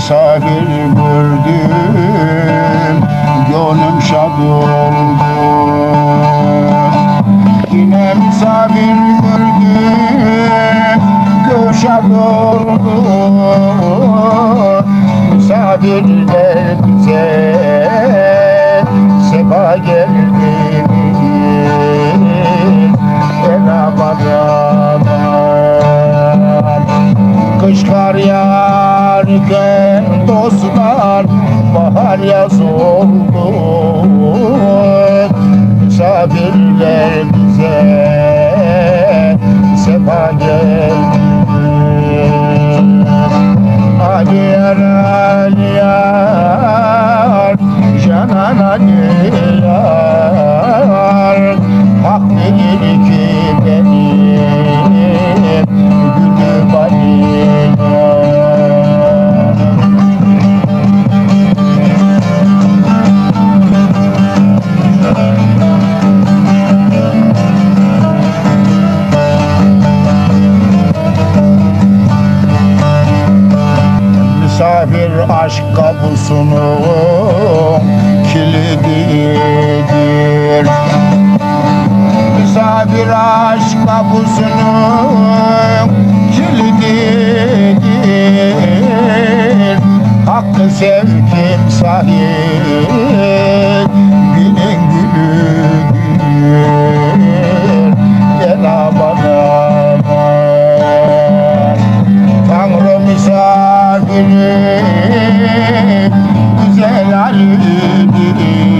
misafir gördüm, gönlüm şad oldu. Yine misafir gördüm, gönlüm şad oldu. Misafirler bize sefa geldiniz, Ramazan. Kış kar yağarken dostlar, bahar yaz oldu. Misafirler bize sefa geldiniz. Ali yar, Ali yar, Canan Ali yar, hak bilir ki benim gülüm Ali yar. Misafir aşk kapısının kilididir. Misafir aşk kapısının kilididir. Hakkı sevkim sahibinin gülüdür. Cenab-ı Tanrı misafiri güzel Ali'dir.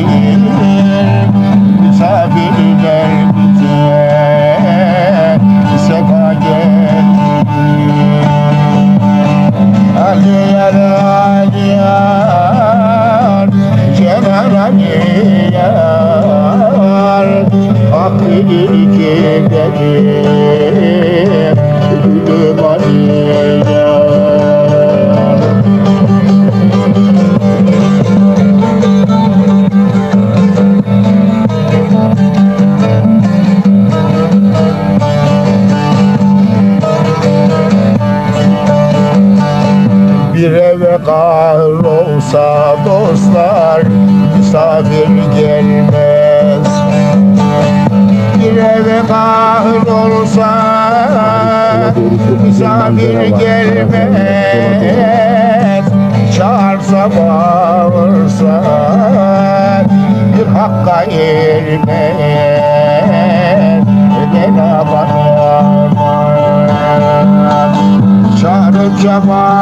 Misafirler bize sefa geldiniz. Ali yar, Ali yar, Celal Ali yar, hak bilir ki benim gülüm Ali yar. Bir eve kahrolsa dostlar, misafir gelmez. Bir eve kahrolsa misafir gelmez. Çağırsa bağırsa bir hakka ermez. Çağırınca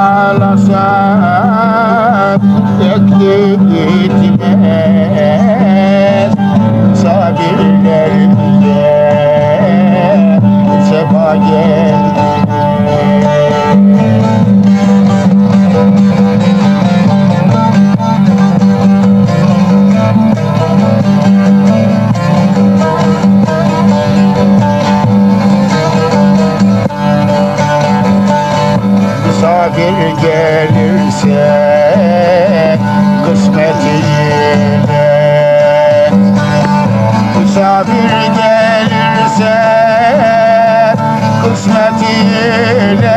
bağlasak ekli gitmez. Misafirler bize sefa misafir gelirse kısmetiyle, misafir gelirse kısmetiyle,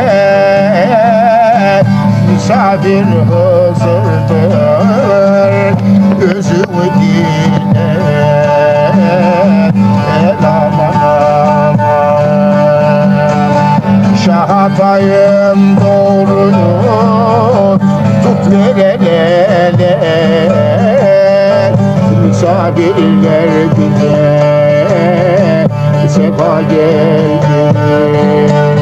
misafir hazırdır gözümü dine. Aman aman şahatayım doğruyu tut vereler. Misafirler bize sefa geldi.